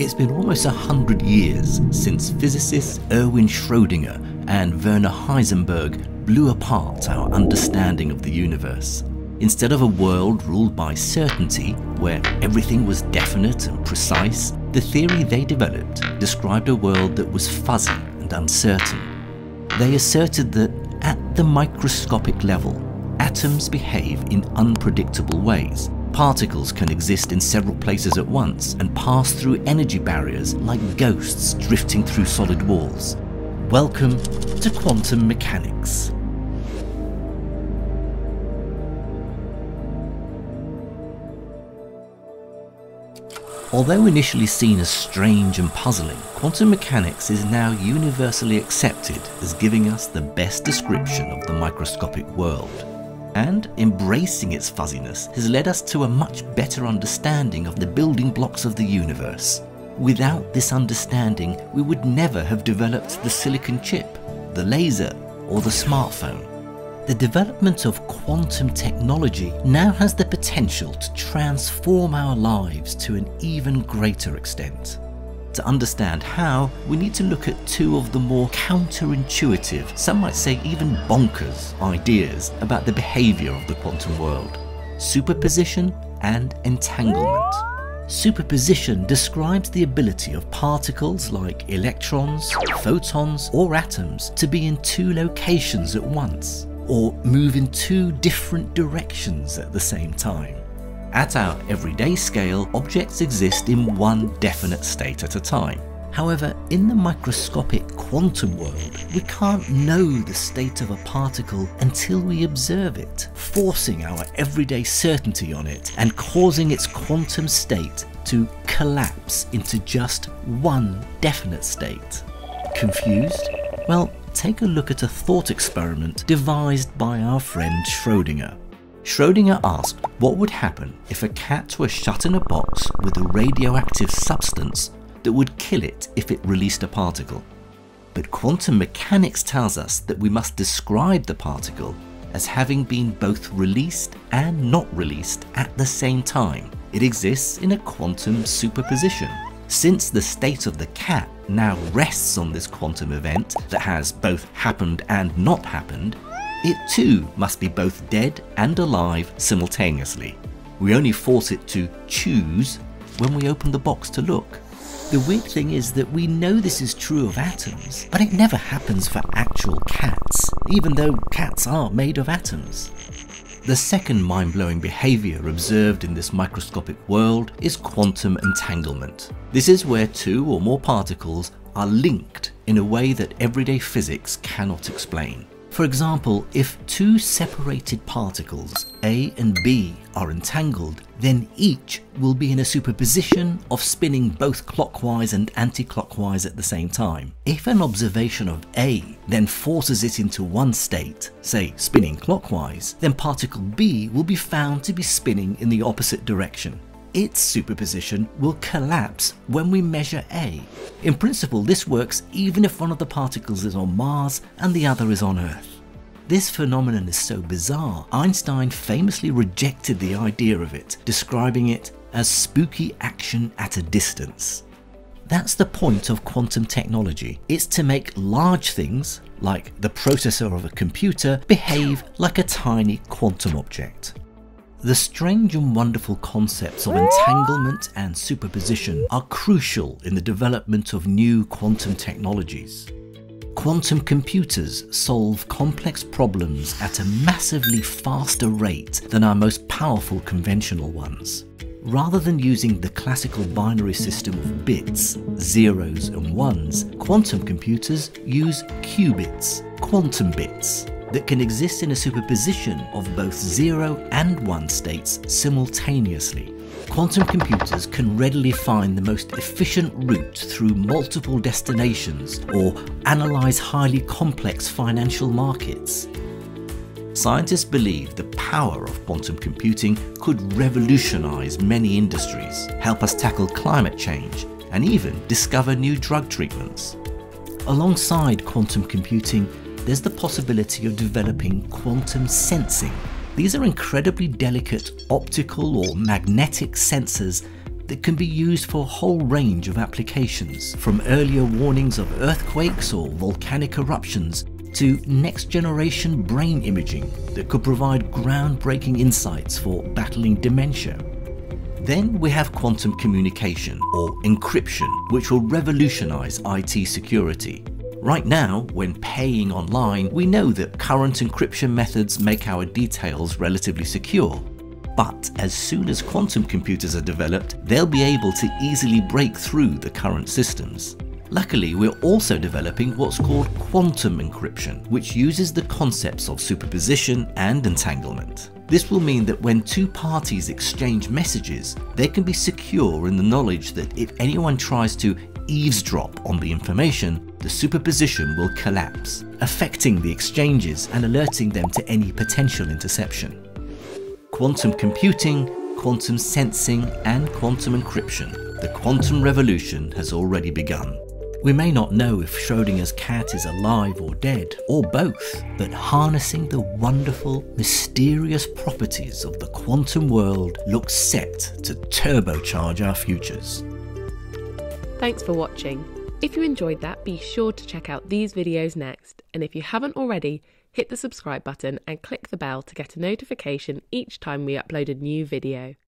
It's been almost 100 years since physicists Erwin Schrödinger and Werner Heisenberg blew apart our understanding of the universe. Instead of a world ruled by certainty, where everything was definite and precise, the theory they developed described a world that was fuzzy and uncertain. They asserted that at the microscopic level, atoms behave in unpredictable ways. Particles can exist in several places at once and pass through energy barriers like ghosts drifting through solid walls. Welcome to quantum mechanics. Although initially seen as strange and puzzling, quantum mechanics is now universally accepted as giving us the best description of the microscopic world. And embracing its fuzziness has led us to a much better understanding of the building blocks of the universe. Without this understanding, we would never have developed the silicon chip, the laser, or the smartphone. The development of quantum technology now has the potential to transform our lives to an even greater extent. To understand how, we need to look at two of the more counterintuitive, some might say even bonkers, ideas about the behavior of the quantum world: superposition and entanglement. Superposition describes the ability of particles like electrons, photons, or atoms to be in two locations at once, or move in two different directions at the same time. At our everyday scale, objects exist in one definite state at a time. However, in the microscopic quantum world, we can't know the state of a particle until we observe it, forcing our everyday certainty on it and causing its quantum state to collapse into just one definite state. Confused? Well, take a look at a thought experiment devised by our friend Schrödinger. Schrödinger asked what would happen if a cat were shut in a box with a radioactive substance that would kill it if it released a particle. But quantum mechanics tells us that we must describe the particle as having been both released and not released at the same time. It exists in a quantum superposition. Since the state of the cat now rests on this quantum event that has both happened and not happened, it too must be both dead and alive simultaneously. We only force it to choose when we open the box to look. The weird thing is that we know this is true of atoms, but it never happens for actual cats, even though cats are made of atoms. The second mind-blowing behavior observed in this microscopic world is quantum entanglement. This is where two or more particles are linked in a way that everyday physics cannot explain. For example, if two separated particles, A and B, are entangled, then each will be in a superposition of spinning both clockwise and anti-clockwise at the same time. If an observation of A then forces it into one state, say spinning clockwise, then particle B will be found to be spinning in the opposite direction. Its superposition will collapse when we measure A. In principle, this works even if one of the particles is on Mars and the other is on Earth. This phenomenon is so bizarre, Einstein famously rejected the idea of it, describing it as spooky action at a distance. That's the point of quantum technology. It's to make large things, like the processor of a computer, behave like a tiny quantum object. The strange and wonderful concepts of entanglement and superposition are crucial in the development of new quantum technologies. Quantum computers solve complex problems at a massively faster rate than our most powerful conventional ones. Rather than using the classical binary system of bits, zeros and ones, quantum computers use qubits, quantum bits, that can exist in a superposition of both 0 and 1 states simultaneously. Quantum computers can readily find the most efficient route through multiple destinations or analyze highly complex financial markets. Scientists believe the power of quantum computing could revolutionize many industries, help us tackle climate change, and even discover new drug treatments. Alongside quantum computing, there's the possibility of developing quantum sensing. These are incredibly delicate optical or magnetic sensors that can be used for a whole range of applications, from earlier warnings of earthquakes or volcanic eruptions to next-generation brain imaging that could provide groundbreaking insights for battling dementia. Then we have quantum communication, or encryption, which will revolutionize IT security. Right now, when paying online, we know that current encryption methods make our details relatively secure. But as soon as quantum computers are developed, they'll be able to easily break through the current systems. Luckily, we're also developing what's called quantum encryption, which uses the concepts of superposition and entanglement. This will mean that when two parties exchange messages, they can be secure in the knowledge that if anyone tries to eavesdrop on the information, the superposition will collapse, affecting the exchanges and alerting them to any potential interception. Quantum computing, quantum sensing, and quantum encryption. The quantum revolution has already begun. We may not know if Schrödinger's cat is alive or dead, or both, but harnessing the wonderful, mysterious properties of the quantum world looks set to turbocharge our futures. Thanks for watching. If you enjoyed that, be sure to check out these videos next. And if you haven't already, hit the subscribe button and click the bell to get a notification each time we upload a new video.